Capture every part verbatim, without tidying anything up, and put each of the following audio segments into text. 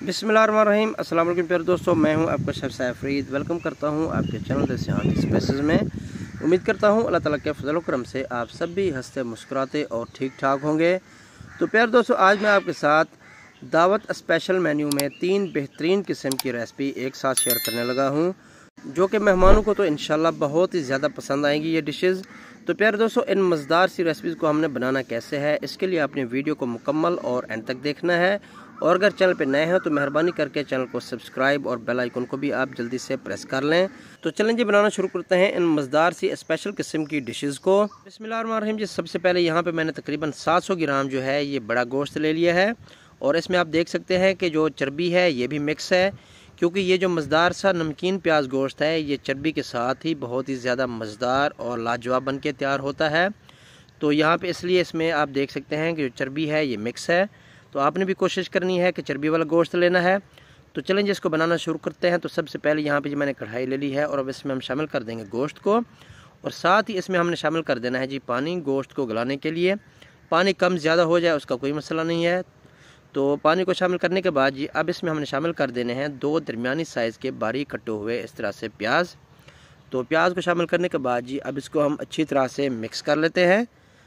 बिस्मिल्लाहिर्रहमानिर्रहीम। अस्सलाम वालेकुम प्यारे दोस्तों, मैं हूं आपका शेफ सैफरीद। वेलकम करता हूं आपके चैनल देसी हाथ स्पेसेस में। उम्मीद करता हूं अल्लाह ताला के फजल करम से आप सब भी हंसते मुस्कुराते और ठीक ठाक होंगे। तो प्यारे दोस्तों, आज मैं आपके साथ दावत स्पेशल मेन्यू में तीन बेहतरीन किस्म की रेसिपी एक साथ शेयर करने लगा हूं, जो कि मेहमानों को तो इंशाल्लाह बहुत ही ज़्यादा पसंद आएंगी ये डिशेज़। तो प्यारे दोस्तों, इन मज़ेदार सी रेसिपीज़ को हमने बनाना कैसे है, इसके लिए आपने वीडियो को मुकम्मल और एंड तक देखना है। और अगर चैनल पे नए हैं तो मेहरबानी करके चैनल को सब्सक्राइब और बेल आइकन को भी आप जल्दी से प्रेस कर लें। तो चलें जी, बनाना शुरू करते हैं इन मज़ेदार सी स्पेशल किस्म की डिशेज़ को। बिस्मिल्लाहिर्रहमानिर्रहीम जी। सबसे पहले यहाँ पे मैंने तकरीबन सात सौ ग्राम जो है ये बड़ा गोश्त ले लिया है, और इसमें आप देख सकते हैं कि जो चर्बी है ये भी मिक्स है, क्योंकि ये जो मज़ेदार सा नमकीन प्याज गोश्त है ये चर्बी के साथ ही बहुत ही ज़्यादा मज़ेदार और लाजवाब बन के तैयार होता है। तो यहाँ पे इसलिए इसमें आप देख सकते हैं कि जो चर्बी है ये मिक्स है, तो आपने भी कोशिश करनी है कि चर्बी वाला गोश्त लेना है। तो चलें जी, इसको बनाना शुरू करते हैं। तो सबसे पहले यहाँ पे जी मैंने कढ़ाई ले ली है, और अब इसमें हम शामिल कर देंगे गोश्त को, और साथ ही इसमें हमने शामिल कर देना है जी पानी गोश्त को गलाने के लिए। पानी कम ज़्यादा हो जाए उसका कोई मसला नहीं है। तो पानी को शामिल करने के बाद जी अब इसमें हमने शामिल कर देने हैं दो दरमियानी साइज़ के बारीक कटे हुए इस तरह से प्याज। तो प्याज को शामिल करने के बाद जी अब इसको हम अच्छी तरह से मिक्स कर लेते हैं।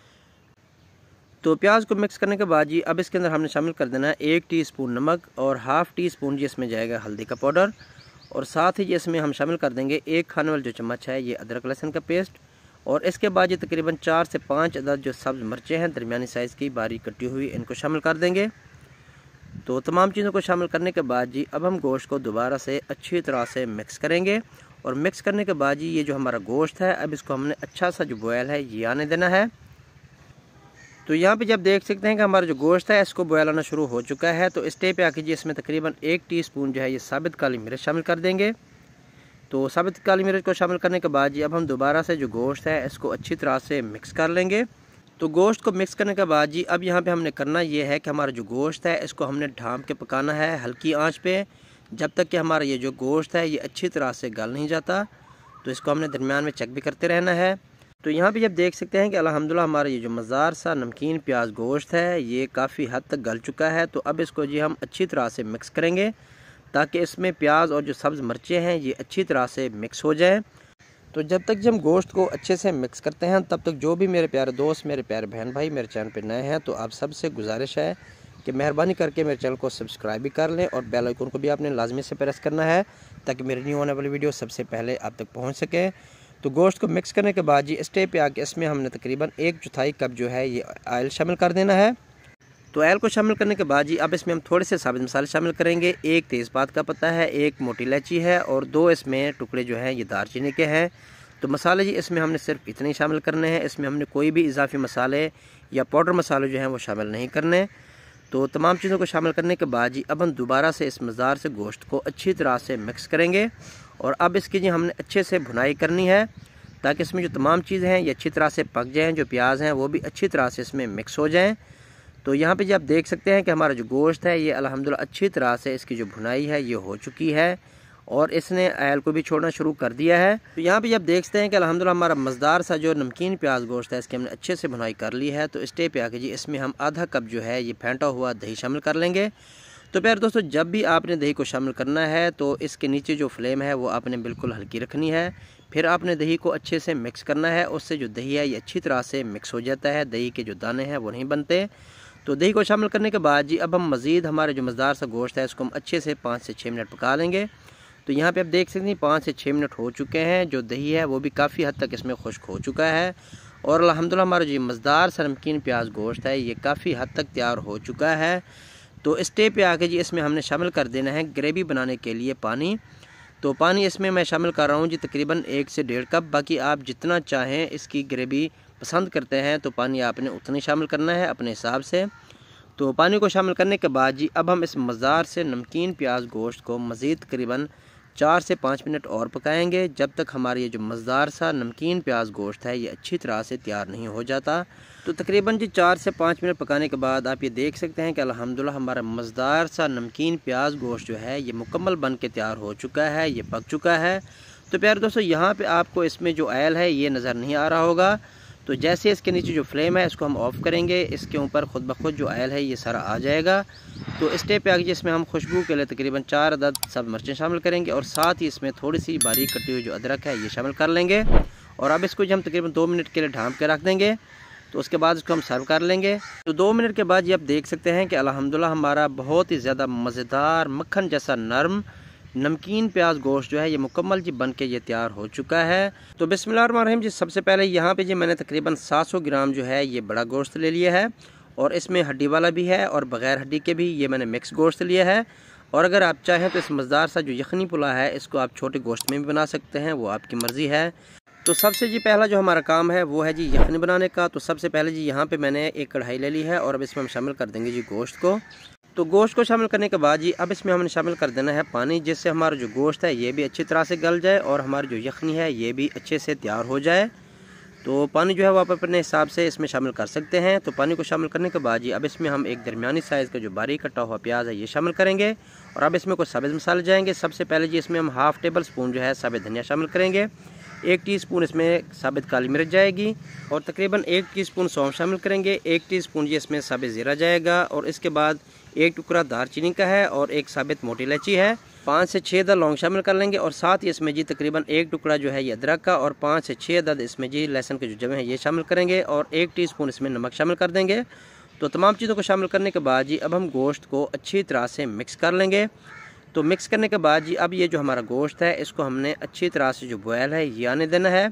तो प्याज को मिक्स करने के बाद जी अब इसके अंदर हमने शामिल कर देना है एक टीस्पून नमक, और हाफ़ टी स्पून जी इसमें जाएगा हल्दी का पाउडर, और साथ ही इसमें हम शामिल कर देंगे एक खाने वाला जो चम्मच है ये अदरक लहसुन का पेस्ट। और इसके बाद ये तकरीबन चार से पाँच अदद जो सब्ज़ मिर्चें हैं दरमियानी साइज़ की बारीक कटी हुई, इनको शामिल कर देंगे। तो तमाम चीज़ों को शामिल करने के बाद जी अब हम गोश्त को दोबारा से अच्छी तरह से मिक्स करेंगे, और मिक्स करने के बाद जी ये जो हमारा गोश्त है अब इसको हमने अच्छा सा जो बॉयल है ये आने देना है। तो यहाँ पे जब देख सकते हैं कि हमारा जो गोश्त है इसको बॉयल आना शुरू हो चुका है, तो इस स्टेज पे आके जी इसमें तकरीबन एक टीस्पून जो है ये साबित काली मिर्च शामिल कर देंगे। तो साबित काली मिर्च को शामिल करने के बाद जी अब हम दोबारा से जो गोश्त है इसको अच्छी तरह से मिक्स कर लेंगे। तो गोश्त को मिक्स करने के बाद जी अब यहाँ पे हमने करना ये है कि हमारा जो गोश्त है इसको हमने ढाँप के पकाना है हल्की आंच पे, जब तक कि हमारा ये जो गोश्त है ये अच्छी तरह से गल नहीं जाता। तो इसको हमने दरमियान में चेक भी करते रहना है। तो यहाँ पे जब देख सकते हैं कि अल्हम्दुलिल्लाह हमारा ये जो मज़ेदार सा नमकीन प्याज गोश्त है ये काफ़ी हद तक गल चुका है। तो अब इसको जी हम अच्छी तरह से मिक्स करेंगे, ताकि इसमें प्याज और जो सब्ज़ मिर्चें हैं ये अच्छी तरह से मिक्स हो जाएँ। तो जब तक जब हम गोश्त को अच्छे से मिक्स करते हैं तब तक जो भी मेरे प्यारे दोस्त, मेरे प्यारे बहन भाई मेरे चैनल पे नए हैं, तो आप सबसे गुजारिश है कि मेहरबानी करके मेरे चैनल को सब्सक्राइब भी कर लें, और बेल आइकन को भी आपने लाजमी से प्रेस करना है, ताकि मेरी न्यू आने वाली वीडियो सबसे पहले आप तक पहुँच सके। तो गोश्त को मिक्स करने के बाद जी स्टेप पे आके इसमें हमने तकरीबन एक चौथाई कप जो है ये ऑयल शामिल कर देना है। तो ऑयल को शामिल करने के बाद जी अब इसमें हम थोड़े से साबित मसाले शामिल करेंगे। एक तेज़पात का पत्ता है, एक मोटी इलायची है, और दो इसमें टुकड़े जो हैं ये दालचीनी के हैं। तो मसाले जी इसमें हमने सिर्फ इतने ही शामिल करने हैं, इसमें हमने कोई भी इजाफी मसाले या पाउडर मसाले जो हैं वो शामिल नहीं करने। तो तमाम चीज़ों को शामिल करने के बाद जी अब हम दोबारा से इस मज़ेदार से गोश्त को अच्छी तरह से मिक्स करेंगे, और अब इसकी जी हमने अच्छे से भुनाई करनी है, ताकि इसमें जो तमाम चीज़ें हैं ये अच्छी तरह से पक जाएँ, जो प्याज हैं वो भी अच्छी तरह से इसमें मिक्स हो जाएँ। तो यहाँ पे जी आप देख सकते हैं कि हमारा जो गोश्त है ये अल्हम्दुलिल्लाह अच्छी तरह से इसकी जो भुनाई है ये हो चुकी है, और इसने ऑयल को भी छोड़ना शुरू कर दिया है। तो यहाँ पे जब देखते हैं कि अल्हम्दुलिल्लाह हमारा मज़ेदार सा जो नमकीन प्याज गोश्त है इसकी हमने अच्छे से भुनाई कर ली है। तो इस स्टेज पे आके जी इसमें हम आधा कप जो है ये फेंटा हुआ दही शामिल कर लेंगे। तो प्यारे दोस्तों, जब भी आपने दही को शामिल करना है तो इसके नीचे जो फ्लेम है वो आपने बिल्कुल हल्की रखनी है। फिर आपने दही को अच्छे से मिक्स करना है, उससे जो दही है ये अच्छी तरह से मिक्स हो जाता है, दही के जो दाने हैं वो नहीं बनते। तो दही को शामिल करने के बाद जी अब हम मज़ीद हमारे जो मज़ेदार सा गोश्त है इसको हम अच्छे से पाँच से छः मिनट पका लेंगे। तो यहाँ पे आप देख सकते हैं पाँच से छः मिनट हो चुके हैं, जो दही है वो भी काफ़ी हद तक इसमें खुश्क हो चुका है, और अल्हम्दुलिल्लाह हमारा जो मज़ेदार सा नमकीन प्याज गोश्त है ये काफ़ी हद तक तैयार हो चुका है। तो इस स्टेज पे आके जी इसमें हमने शामिल कर देना है ग्रेवी बनाने के लिए पानी। तो पानी इसमें मैं शामिल कर रहा हूँ जी तकरीबन एक से डेढ़ कप। बाकी आप जितना चाहें इसकी ग्रेवी पसंद करते हैं तो पानी आपने उतना ही शामिल करना है अपने हिसाब से। तो पानी को शामिल करने के बाद जी अब हम इस मज़ेदार से नमकीन प्याज गोश्त को मज़ीद तकरीबन चार से पाँच मिनट और पकाएंगे, जब तक हमारा ये जो मज़ेदार सा नमकीन प्याज गोश्त है ये अच्छी तरह से तैयार नहीं हो जाता। तो तकरीबन जी चार से पाँच मिनट पकाने के बाद आप ये देख सकते हैं कि अल्हम्दुलिल्लाह हमारा मज़ेदार सा नमकीन प्याज गोश्त जो है ये मुकम्मल बन के तैयार हो चुका है, ये पक चुका है। तो प्यारे दोस्तों, यहाँ पे आपको इसमें जो ऑयल है ये नज़र नहीं आ रहा होगा, तो जैसे इसके नीचे जो फ्लेम है इसको हम ऑफ़ करेंगे, इसके ऊपर ख़ुद ब खुद जो ऑयल है ये सारा आ जाएगा। तो इस स्टेप पे आगे इसमें हम खुशबू के लिए तकरीबन चार अदद सब मिर्चें शामिल करेंगे और साथ ही इसमें थोड़ी सी बारीक कटी हुई जो अदरक है ये शामिल कर लेंगे। और अब इसको जो हम तकरीबन दो मिनट के लिए ढाँप के रख देंगे। तो उसके बाद इसको हम सर्व कर लेंगे। तो दो मिनट के बाद ये आप देख सकते हैं कि अल्हम्दुलिल्लाह हमारा बहुत ही ज़्यादा मज़ेदार मक्खन जैसा नरम नमकीन प्याज गोश्त जो है ये मुकम्मल जी बन के ये तैयार हो चुका है। तो बिस्मिल्लाहिर्रहमानिर्रहीम जी, सबसे पहले यहाँ पे जी मैंने तकरीबन सात सौ ग्राम जो है ये बड़ा गोश्त ले लिया है और इसमें हड्डी वाला भी है और बग़ैर हड्डी के भी ये मैंने मिक्स गोश्त लिया है। और अगर आप चाहें तो इस मज़ेदार सा जो यखनी पुलाव है इसको आप छोटे गोश्त में भी बना सकते हैं, वो आपकी मर्ज़ी है। तो सबसे जी पहला जो हमारा काम है वो है जी यखनी बनाने का। तो सबसे पहले जी यहाँ पे मैंने एक कढ़ाई ले ली है और अब इसमें हम शामिल कर देंगे जी गोश्त को। तो गोश्त को शामिल करने के बाद जी अब इसमें हमने शामिल कर देना है पानी, जिससे हमारा जो गोश्त है ये भी अच्छी तरह से गल जाए और हमारी जो यखनी है ये भी अच्छे से तैयार हो जाए। तो पानी जो है वो आप अपने हिसाब से इसमें शामिल कर सकते हैं। तो पानी को शामिल करने के बाद जी अब इसमें हम एक दरमियानी साइज़ का जो बारीक कटा हुआ प्याज है ये शामिल करेंगे और अब इसमें कुछ साबित मसाले जाएंगे। सबसे पहले जी इसमें हम हाफ़ टेबल स्पून जो है साबित धनिया शामिल करेंगे, एक टीस्पून इसमें साबित काली मिर्च जाएगी और तकरीबन एक टीस्पून सौंफ शामिल करेंगे, एक टीस्पून जी इसमें साबित ज़ीरा जाएगा और इसके बाद एक टुकड़ा दालचीनी का है और एक साबित मोटी इलायची है, पाँच से छः अदद लौंग शामिल कर लेंगे और साथ ही इसमें जी तकरीबन एक टुकड़ा जो है ये अदरक का और पाँच से छः अदद इसमें जी लहसुन के जो जवे हैं ये शामिल करेंगे और एक टीस्पून इसमें नमक शामिल कर देंगे। तो तमाम चीज़ों को शामिल करने के बाद जी अब हम गोश्त को अच्छी तरह से मिक्स कर लेंगे। तो मिक्स करने के बाद जी अब ये जो हमारा गोश्त है इसको हमने अच्छी तरह से जो बॉयल है ये आने देना है।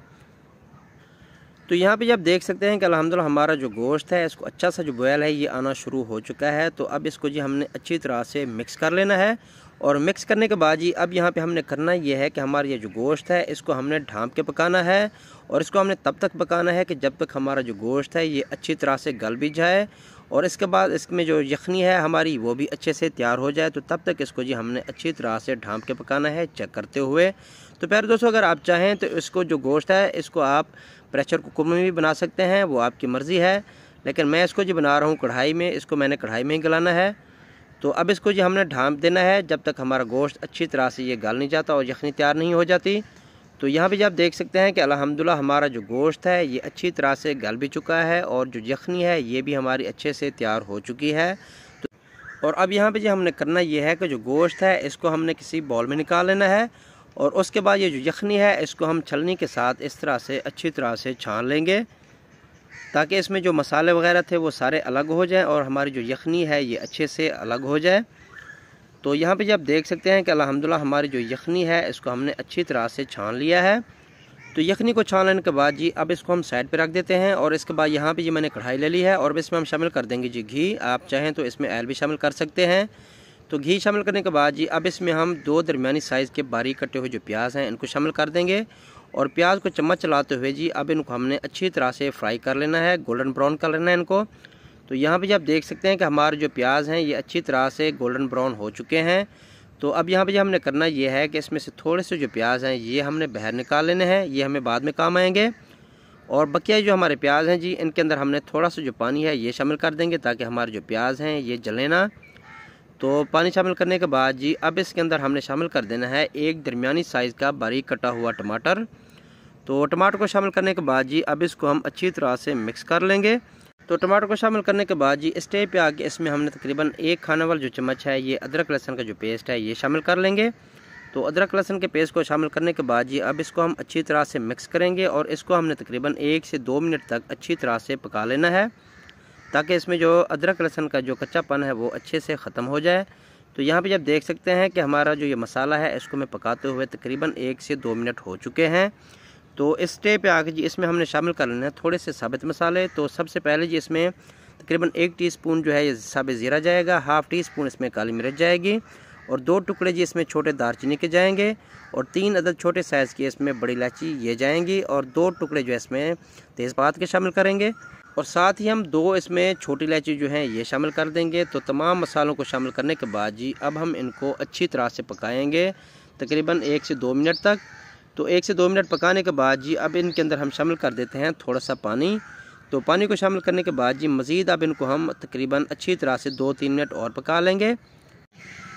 तो यहाँ पे जब देख सकते हैं कि अल्हम्दुलिल्लाह हमारा जो गोश्त है इसको अच्छा सा जो बॉयल है ये आना शुरू हो चुका है। तो अब इसको जी हमने अच्छी तरह से मिक्स कर लेना है और मिक्स करने के बाद जी अब यहाँ पे हमने करना ये है कि हमारा ये जो गोश्त है इसको हमने ढाँप के पकाना है और इसको हमने तब तक पकाना है कि जब तक हमारा जो गोश्त है ये अच्छी तरह से गल भी जाए और इसके बाद इसमें जो यखनी है हमारी वो भी अच्छे से तैयार हो जाए। तो तब तक इसको जी हमने अच्छी तरह से ढाँप के पकाना है चेक करते हुए। तो प्यारे दोस्तों, अगर आप चाहें तो इसको जो गोश्त है इसको आप प्रेशर कुकर में भी बना सकते हैं, वो आपकी मर्ज़ी है, लेकिन मैं इसको जी बना रहा हूँ कढ़ाई में। इसको मैंने कढ़ाई में ही गलाना है। तो अब इसको जी हमने ढाँप देना है जब तक हमारा गोश्त अच्छी तरह से ये गल नहीं जाता और यखनी तैयार नहीं हो जाती। तो यहाँ पे आप देख सकते हैं कि अल्हम्दुलिल्लाह हमारा जो गोश्त है ये अच्छी तरह से गल भी चुका है और जो यखनी है ये भी हमारी अच्छे से तैयार हो चुकी है। तो और अब यहाँ पे जो हमने करना ये है कि जो गोश्त है इसको हमने किसी बाउल में निकाल लेना है और उसके बाद ये जो यखनी है इसको हम छलनी के साथ इस तरह से अच्छी तरह से छान लेंगे ताकि इसमें जो मसाले वगैरह थे वो सारे अलग हो जाएं और हमारी जो यखनी है ये अच्छे से अलग हो जाए। तो यहाँ पे जब देख सकते हैं कि अल्हम्दुलिल्लाह हमारी जो यखनी है इसको हमने अच्छी तरह से छान लिया है। तो यखनी को छान लेने के बाद जी अब इसको हम साइड पे रख देते हैं और इसके बाद यहाँ पे ये मैंने कढ़ाई ले ली है और इसमें हम शामिल कर देंगे जी घी। आप चाहें तो इसमें ऑयल भी शामिल कर सकते हैं। तो घी शामिल करने के बाद जी अब इसमें हम दो दरमियानी साइज़ के बारीक कटे हुए जो प्याज हैं इनको शामिल कर देंगे और प्याज को चम्मच चलाते हुए जी अब इनको हमने अच्छी तरह से फ्राई कर लेना है, गोल्डन ब्राउन कर लेना है इनको। तो यहाँ पे आप देख सकते हैं कि हमारे जो प्याज हैं ये अच्छी तरह से गोल्डन ब्राउन हो चुके हैं। तो अब यहाँ पे हमने करना ये है कि इसमें से थोड़े से जो प्याज हैं ये हमने बाहर निकाल लेने हैं, ये हमें बाद में काम आएंगे। और बकिया जो हमारे प्याज हैं जी इनके अंदर हमने थोड़ा सा जो पानी है ये शामिल कर देंगे ताकि हमारे जो प्याज हैं ये जले ना। तो पानी शामिल करने के बाद जी अब इसके अंदर हमने शामिल कर देना है एक दरमियानी साइज़ का बारीक कटा हुआ टमाटर। तो टमाटर को शामिल करने के बाद जी अब इसको हम अच्छी तरह से मिक्स कर लेंगे। तो टमाटर को शामिल करने के बाद जी स्टेप पे आके इसमें हमने तकरीबन एक खाने वाला जो चम्मच है ये अदरक लहसुन का जो पेस्ट है ये शामिल कर लेंगे। तो अदरक लहसुन के पेस्ट को शामिल करने के बाद जी अब इसको हम अच्छी तरह से मिक्स करेंगे और इसको हमने तकरीबन एक से दो मिनट तक अच्छी तरह से पका लेना है ताकि इसमें जो अदरक लहसुन का जो कच्चापन है वो अच्छे से ख़त्म हो जाए। तो यहाँ पे जब देख सकते हैं कि हमारा जो ये मसाला है इसको मैं पकाते हुए तकरीबन एक से दो मिनट हो चुके हैं। तो इस स्टेप पे आके जी इसमें हमने शामिल कर लेना है थोड़े से साबित मसाले। तो सबसे पहले जी इसमें तकरीबन एक टीस्पून जो है ये साबित ज़ीरा जाएगा, हाफ़ टी स्पून इसमें काली मिर्च जाएगी और दो टुकड़े जी इसमें छोटे दालचीनी के जाएंगे और तीन अदद छोटे साइज़ की इसमें बड़ी इलायची ये जाएंगी और दो टुकड़े जो है इसमें तेज़पात के शामिल करेंगे और साथ ही हम दो इसमें छोटी इलायची जो हैं ये शामिल कर देंगे। तो तमाम मसालों को शामिल करने के बाद जी अब हम इनको अच्छी तरह से पकाएंगे तकरीबन एक से दो मिनट तक। तो एक से दो मिनट पकाने के बाद जी अब इनके अंदर हम शामिल कर देते हैं थोड़ा सा पानी। तो पानी को शामिल करने के बाद जी मज़ीद अब इनको हम तकरीबन अच्छी तरह से दो तीन मिनट और पका लेंगे।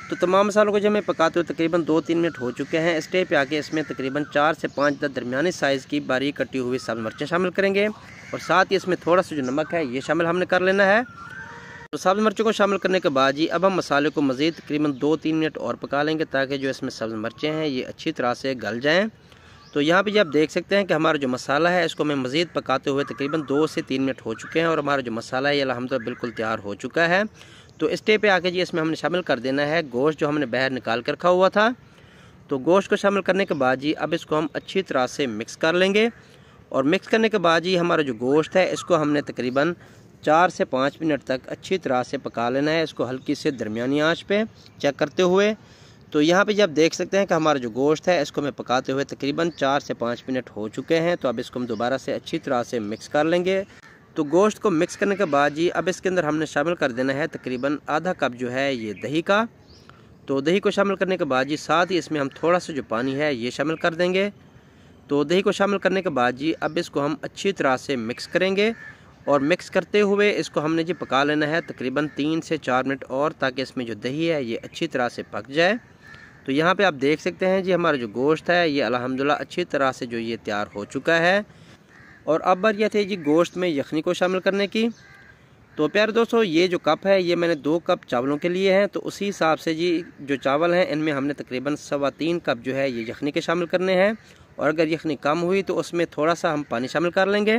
तो तमाम मसालों को जब हमें पकाते हुए तकरीबन दो तीन मिनट हो चुके हैं। स्टेज पे आके इसमें तकरीबन चार से पाँच दरमियानी साइज़ की बारीक कटी हुई सब्ज़ मिर्चें शामिल करेंगे और साथ ही इसमें थोड़ा सा जो नमक है ये शामिल हमने कर लेना है। तो सब्ज़ मिर्चों को शामिल करने के बाद जी अब हम मसाले को मज़ीद तकरीबन दो तीन मिनट और पका लेंगे ताकि जो इसमें सब्ज़ मिर्चें हैं ये अच्छी तरह से गल जाएँ। तो यहाँ पे जी आप देख सकते हैं कि हमारा जो मसाला है इसको मैं मज़ीद पकाते हुए तकरीबन दो से तीन मिनट हो चुके हैं और हमारा जो मसाला है ये अल्हम्दुलिल्लाह बिल्कुल तैयार हो चुका है। तो इस स्टेज पे आके जी इसमें हमने शामिल कर देना है गोश्त जो हमने बाहर निकाल कर रखा हुआ था। तो गोश्त को शामिल करने के बाद जी अब इसको हम अच्छी तरह से मिक्स कर लेंगे और मिक्स करने के बाद जी हमारा जो गोश्त है इसको हमने तकरीबन चार से पाँच मिनट तक अच्छी तरह से पका लेना है, इसको हल्की से दरमियानी आंच पे चेक करते हुए। तो यहाँ पे जब देख सकते हैं कि हमारा जो गोश्त है इसको मैं पकाते हुए तकरीबन चार से पाँच मिनट हो चुके हैं। तो अब इसको हम दोबारा से अच्छी तरह से मिक्स कर लेंगे। तो गोश्त को मिक्स करने के बाद जी अब इसके अंदर हमने शामिल कर देना है तकरीबन आधा कप जो है ये दही का। तो दही को शामिल करने के बाद जी साथ ही इसमें हम थोड़ा सा जो पानी है ये शामिल कर देंगे। तो दही को शामिल करने के बाद जी अब इसको हम अच्छी तरह से मिक्स करेंगे और मिक्स करते हुए इसको हमने जी पका लेना है तकरीबन तीन से चार मिनट और, ताकि इसमें जो दही है ये अच्छी तरह से पक जाए। तो यहाँ पे आप देख सकते हैं जी हमारा जो गोश्त है ये अल्हम्दुलिल्लाह अच्छी तरह से जो ये तैयार हो चुका है। और अब बार यह थे जी गोश्त में यखनी को शामिल करने की। तो प्यारे दोस्तों ये जो कप है ये मैंने दो कप चावलों के लिए हैं। तो उसी हिसाब से जी जो चावल हैं इनमें हमने तकरीबन सवा तीन कप जो है ये यखनी के शामिल करने हैं और अगर यखनी कम हुई तो उसमें थोड़ा सा हम पानी शामिल कर लेंगे।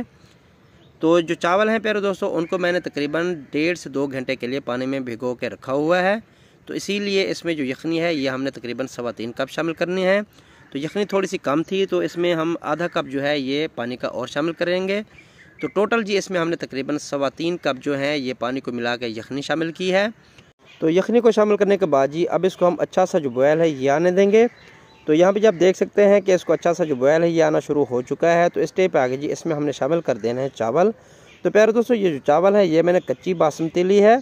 तो जो चावल हैं प्यारे दोस्तों उनको मैंने तकरीबन डेढ़ से दो घंटे के लिए पानी में भिगो के रखा हुआ है। तो इसीलिए इसमें जो यखनी है ये हमने तकरीबन सवा तीन कप शामिल करनी है। तो यखनी थोड़ी सी कम थी तो इसमें हम आधा कप जो है ये पानी का और शामिल करेंगे। तो टोटल जी इसमें हमने तकरीबन सवा तीन कप जो है ये पानी को मिला के यखनी शामिल की है। तो यखनी को शामिल करने के बाद जी अब इसको हम अच्छा सा जो बॉयल है ये आने देंगे। तो यहाँ पे जब देख सकते हैं कि इसको अच्छा सा जो बॉयल है ये आना शुरू हो चुका है। तो इस स्टेज पे आगे जी इसमें हमने शामिल कर देना है चावल। तो प्यारे दोस्तों ये जो चावल है ये मैंने कच्ची बासमती ली है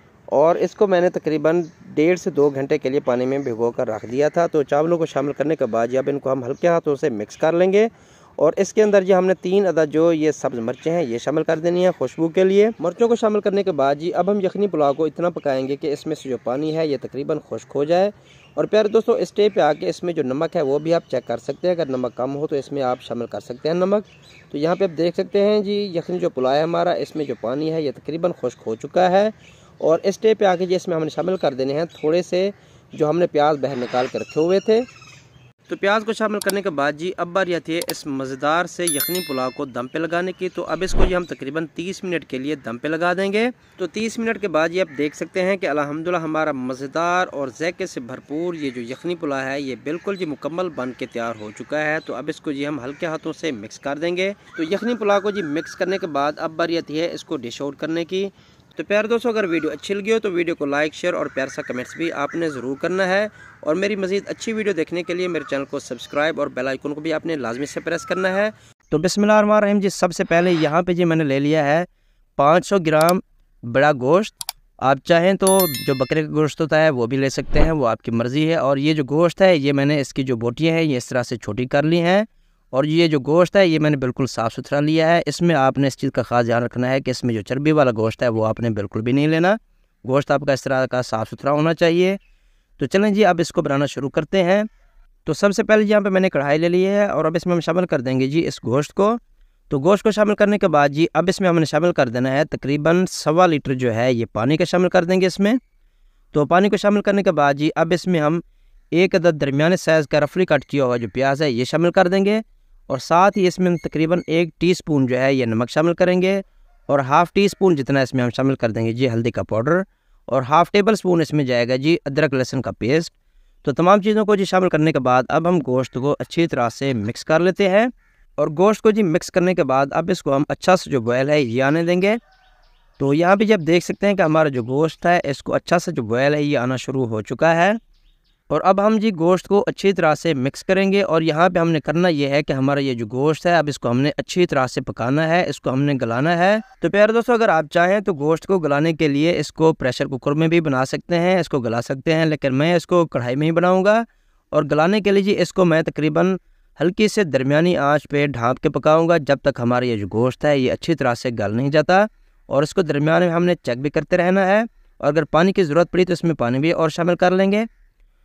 और इसको मैंने तकरीबन डेढ़ से दो घंटे के लिए पानी में भिगो कर रख दिया था। तो चावलों को शामिल करने के बाद अब इनको हम हल्के हाथों से मिक्स कर लेंगे और इसके अंदर जो हमने तीन अदद जो ये सब्ज़ मिर्चें हैं ये शामिल कर देनी है खुशबू के लिए। मिर्चों को शामिल करने के बाद जी अब हम यखनी पुलाव को इतना पकाएंगे कि इसमें से जो पानी है ये तकरीबन खुश्क हो जाए। और प्यारे दोस्तों इस स्टेज पे आके इसमें जो नमक है वो भी आप चेक कर सकते हैं, अगर नमक कम हो तो इसमें आप शामिल कर सकते हैं नमक। तो यहाँ पे आप देख सकते हैं जी यखनी जो पुलाव है हमारा इसमें जो पानी है ये तकरीबन खुश्क हो चुका है। और इस स्टेज पे आके जी इसमें हमने शामिल कर देने हैं थोड़े से जो हमने प्याज बाहर निकाल के रखे हुए थे। तो प्याज को शामिल करने के बाद जी अब बारी आती है इस मज़ेदार से यखनी पुलाव को दम पे लगाने की। तो अब इसको जी हम तकरीबन तीस मिनट के लिए दम पे लगा देंगे। तो तीस मिनट के बाद ये आप देख सकते हैं कि अल्हम्दुलिल्लाह हमारा मज़ेदार और ज़ायके से भरपूर ये जो यखनी पुलाव है ये बिल्कुल जी मुकम्मल बन के तैयार हो चुका है। तो अब इसको जी हम हल्के हाथों से मिक्स कर देंगे। तो यखनी पुलाव को जी मिक्स करने के बाद अब बारी आती है इसको डिश आउट करने की। तो प्यारे दोस्तों अगर वीडियो अच्छी लगी हो तो वीडियो को लाइक शेयर और प्यार सा कमेंट्स भी आपने ज़रूर करना है। और मेरी मज़ीद अच्छी वीडियो देखने के लिए मेरे चैनल को सब्सक्राइब और बेल आइकन को भी आपने लाजमी से प्रेस करना है। तो बिस्मिल्लाहिर्रहमानिर्रहीम जी सबसे पहले यहाँ पे जी मैंने ले लिया है पाँच सौ ग्राम बड़ा गोश्त। आप चाहें तो जो बकरे का गोश्त होता है वो भी ले सकते हैं, वो आपकी मर्ज़ी है। और ये जो गोश्त है ये मैंने इसकी जो बोटियाँ हैं ये इस तरह से छोटी कर ली हैं और ये जो गोश्त है ये मैंने बिल्कुल साफ़ सुथरा लिया है। इसमें आपने इस चीज़ का ख़ास ध्यान रखना है कि इसमें जो चर्बी वाला गोश्त है वो आपने बिल्कुल भी नहीं लेना। गोश्त आपका इस तरह का साफ़ सुथरा होना चाहिए। तो चलें जी अब इसको बनाना शुरू करते हैं। तो सबसे पहले यहाँ पे मैंने कढ़ाई ले ली है और अब इसमें हम शामिल कर देंगे जी इस गोश्त को। तो गोश्त को शामिल करने के बाद जी अब इसमें हमने शामिल कर देना है तकरीबन सवा लीटर जो है ये पानी का शामिल कर देंगे इसमें। तो पानी को शामिल करने के बाद जी अब इसमें हम एक अदद दरमियाने साइज़ का रफली कट किया हुआ जो प्याज है ये शामिल कर देंगे और साथ ही इसमें हम तकरीबन एक टीस्पून जो है ये नमक शामिल करेंगे और हाफ़ टी स्पून जितना इसमें हम शामिल कर देंगे जी हल्दी का पाउडर और हाफ़ टेबल स्पून इसमें जाएगा जी अदरक लहसुन का पेस्ट। तो तमाम चीज़ों को जी शामिल करने के बाद अब हम गोश्त को अच्छी तरह से मिक्स कर लेते हैं और गोश्त को जी मिक्स करने के बाद अब इसको हम अच्छा से जो बॉयल है ये आने देंगे। तो यहाँ पे जब देख सकते हैं कि हमारा जो गोश्त है इसको अच्छा से जो बॉयल है ये आना शुरू हो चुका है। और अब हम जी गोश्त को अच्छी तरह से मिक्स करेंगे और यहाँ पे हमने करना ये है कि हमारा ये जो गोश्त है अब इसको हमने अच्छी तरह से पकाना है, इसको हमने गलाना है। तो प्यारे दोस्तों अगर आप चाहें तो गोश्त को गलाने के लिए इसको प्रेशर कुकर में भी बना सकते हैं, इसको गला सकते हैं, लेकिन मैं इसको कढ़ाई में ही बनाऊँगा। और गलाने के लिए जी इसको मैं तकरीबन हल्की से दरमियानी आँच पर ढाँप के पकाऊँगा जब तक हमारा ये जो गोश्त है ये अच्छी तरह से गल नहीं जाता। और इसको दरमियान में हमने चेक भी करते रहना है और अगर पानी की ज़रूरत पड़ी तो इसमें पानी भी और शामिल कर लेंगे।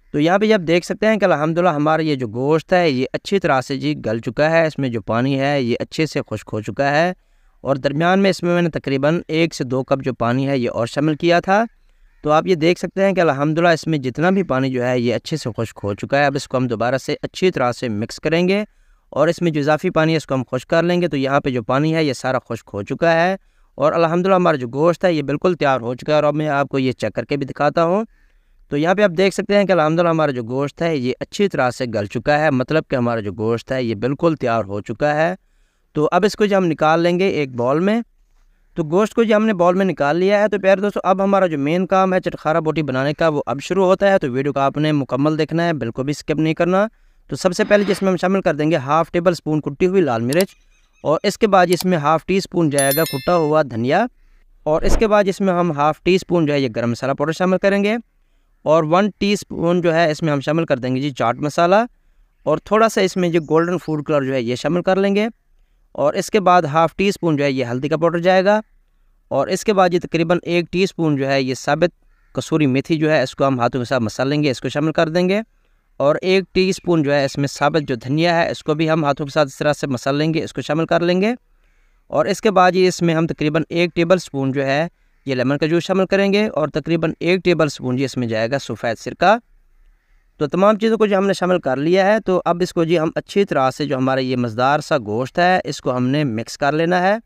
तो यहाँ पे आप देख सकते हैं कि अल्हम्दुलिल्लाह हमारा ये जो गोश्त है ये अच्छी तरह से जी गल चुका है। इसमें जो पानी है ये अच्छे से खुश्क हो चुका है और दरमियान में इसमें मैंने तकरीबन एक से दो कप जो पानी है ये और शामिल किया था। तो आप ये देख सकते हैं कि अल्हम्दुलिल्लाह इसमें जितना भी पानी जो है ये अच्छे से खुश्क हो चुका है। अब इसको हम दोबारा से अच्छी तरह से मिक्स करेंगे और इसमें जो इजाफी पानी है इसको हम खुश्क कर लेंगे। तो यहाँ पे जो पानी है ये सारा खुश्क हो चुका है और अल्हम्दुलिल्लाह हमारा जो गोश्त है ये बिल्कुल तैयार हो चुका है। और अब मैं आपको ये चेक करके भी दिखाता हूँ। तो यहाँ पे आप देख सकते हैं कि अल्हम्दुलिल्लाह हमारा जो गोश्त है ये अच्छी तरह से गल चुका है, मतलब कि हमारा जो गोश्त है ये बिल्कुल तैयार हो चुका है। तो अब इसको जो हम निकाल लेंगे एक बॉल में। तो गोश्त को जो हमने बॉल में निकाल लिया है। तो प्यारे दोस्तों अब हमारा जो मेन काम है चटखारा बोटी बनाने का वो अब शुरू होता है। तो वीडियो को आपने मुकम्मल देखना है, बिल्कुल भी स्किप नहीं करना। तो सबसे पहले जिसमें हम शामिल कर देंगे हाफ़ टेबल स्पून कुटी हुई लाल मिर्च और इसके बाद इसमें हाफ़ टी स्पून जाएगा कुटा हुआ धनिया और इसके बाद इसमें हम हाफ़ टी स्पून जो है ये गर्म मसाला पाउडर शामिल करेंगे और वन टीस्पून जो है इसमें हम शामिल कर देंगे जी चाट मसाला और थोड़ा सा इसमें जो गोल्डन फूड कलर जो है ये शामिल कर लेंगे और इसके बाद हाफ़ टी स्पून जो है ये हल्दी का पाउडर जाएगा और इसके बाद ये तकरीबन एक टीस्पून जो है ये साबित कसूरी मेथी जो है इसको हम हाथों के साथ मसल लेंगे, इसको शामिल कर देंगे और एक टीस्पून जो है इसमें साबित जो धनिया है इसको भी हम हाथों के साथ इस तरह से मसल लेंगे, इसको शामिल कर लेंगे और इसके बाद ये इसमें हम तकरीबन एक टेबल स्पून जो है ये लेमन का जूस शामिल करेंगे और तकरीबन एक टेबल स्पून जी इसमें जाएगा सफ़ेद सिरका। तो तमाम चीज़ों को जो हमने शामिल कर लिया है। तो अब इसको जी हम अच्छी तरह से जो हमारा ये मज़ेदार सा गोश्त है इसको हमने मिक्स कर लेना है।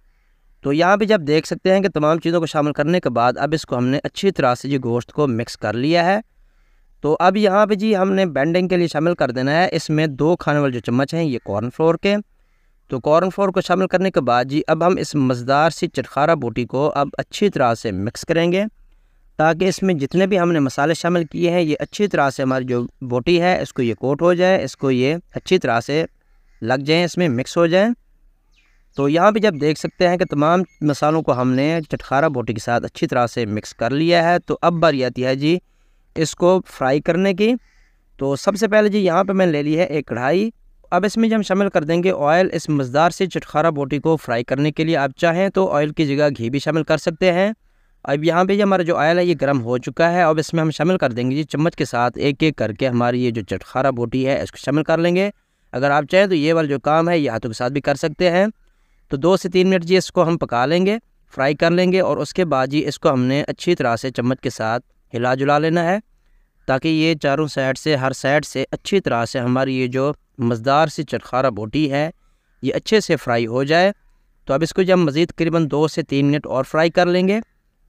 तो यहाँ पे जब देख सकते हैं कि तमाम चीज़ों को शामिल करने के बाद अब इसको हमने अच्छी तरह से जी गोश्त को मिक्स कर लिया है। तो अब यहाँ पे जी हमने बेंडिंग के लिए शामिल कर देना है इसमें दो खाने वाले जो चम्मच हैं ये कॉर्न फ्लोर के। तो कॉर्न फ्लोर को शामिल करने के बाद जी अब हम इस मज़ेदार सी चटखारा बोटी को अब अच्छी तरह से मिक्स करेंगे ताकि इसमें जितने भी हमने मसाले शामिल किए हैं ये अच्छी तरह से हमारी जो बोटी है इसको ये कोट हो जाए, इसको ये अच्छी तरह से लग जाए, इसमें मिक्स हो जाए। तो यहाँ पे जब देख सकते हैं कि तमाम मसालों को हमने चटखारा बोटी के साथ अच्छी तरह से मिक्स कर लिया है। तो अब बारी आती है जी इसको फ्राई करने की। तो सबसे पहले जी यहाँ पे मैंने ले ली है एक कढ़ाई। अब इसमें जो हम शामिल कर देंगे ऑयल इस मज़ेदार से चटखारा बोटी को फ्राई करने के लिए। आप चाहें तो ऑयल की जगह घी भी शामिल कर सकते हैं। अब यहाँ पे जो हमारा जो ऑयल है ये गर्म हो चुका है। अब इसमें हम शामिल कर देंगे जी चम्मच के साथ एक एक करके हमारी ये जो चटखारा बोटी है इसको शामिल कर लेंगे। अगर आप चाहें तो ये वाला जो काम है ये हाथों के साथ भी कर सकते हैं। तो दो से तीन मिनट जी इसको हम पका लेंगे, फ्राई कर लेंगे और उसके बाद जी इसको हमने अच्छी तरह से चम्मच के साथ हिला जुला लेना है ताकि ये चारों साइड से हर साइड से अच्छी तरह से हमारी ये जो मज़ेदार सी चटखारा बोटी है ये अच्छे से फ्राई हो जाए। तो अब इसको जब मज़ीद तकरीबन दो से तीन मिनट और फ्राई कर लेंगे।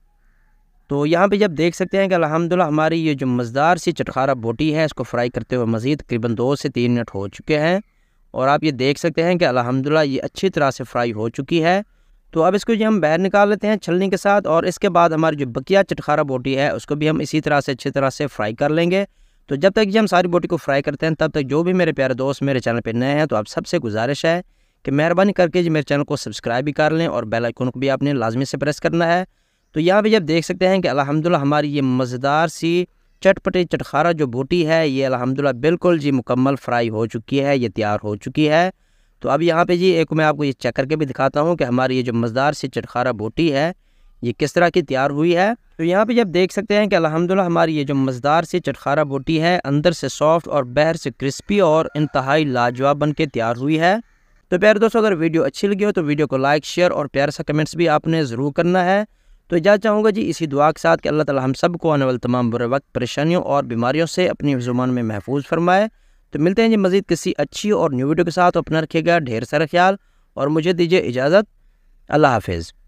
तो यहाँ पे जब देख सकते हैं कि अल्हम्दुलिल्लाह हमारी ये जो मज़ेदार सी चटखारा बोटी है इसको फ्राई करते हुए मज़ीद तकरीबन दो से तीन मिनट हो चुके हैं और आप ये देख सकते हैं कि अल्हम्दुलिल्लाह ये अच्छी तरह से फ्राई हो चुकी है। तो अब इसको जो हम बाहर निकाल लेते हैं छलनी के साथ और इसके बाद हमारी जो बकिया चटखारा बोटी है उसको भी हम इसी तरह से अच्छी तरह से फ्राई कर लेंगे। तो जब तक हम सारी बोटी को फ्राई करते हैं तब तक जो भी मेरे प्यारे दोस्त मेरे चैनल पर नए हैं तो आप सबसे गुजारिश है कि मेहरबानी करके जी मेरे चैनल को सब्सक्राइब भी कर लें और बेल आइकन को भी आपने लाजमी से प्रेस करना है। तो यहाँ पे जब देख सकते हैं कि अल्हम्दुलिल्लाह हमारी ये मज़ेदार सी चटपटी चटखारा जो बोटी है ये अल्हम्दुलिल्लाह बिल्कुल जी मुकम्मल फ्राई हो चुकी है, ये तैयार हो चुकी है। तो अब यहाँ पे जी एक मैं आपको ये चेक करके भी दिखाता हूँ कि हमारी ये जो मज़ेदार सी चटखारा बोटी है ये किस तरह की तैयार हुई है। तो यहाँ पे जब देख सकते हैं कि अल्हम्दुलिल्लाह हमारी ये जो मज़ेदार सी चटखारा बोटी है अंदर से सॉफ्ट और बाहर से क्रिस्पी और इंतहाई लाजवाब बन के तैयार हुई है। तो प्यारे दोस्तों अगर वीडियो अच्छी लगी हो तो वीडियो को लाइक शेयर और प्यारा सा कमेंट्स भी आपने ज़रूर करना है। तो इजाज़त चाहूँगा जी इसी दुआ के साथ कि अल्लाह ताला हम सब को आने वाले तमाम बुरे वक्त परेशानियों और बीमारियों से अपनी ज़ुबान में महफूज फरमाए। तो मिलते हैं जी मज़ीद किसी अच्छी और न्यू वीडियो के साथ। अपना रखिएगा ढेर सारा ख्याल और मुझे दीजिए इजाज़त। अल्लाह हाफिज़।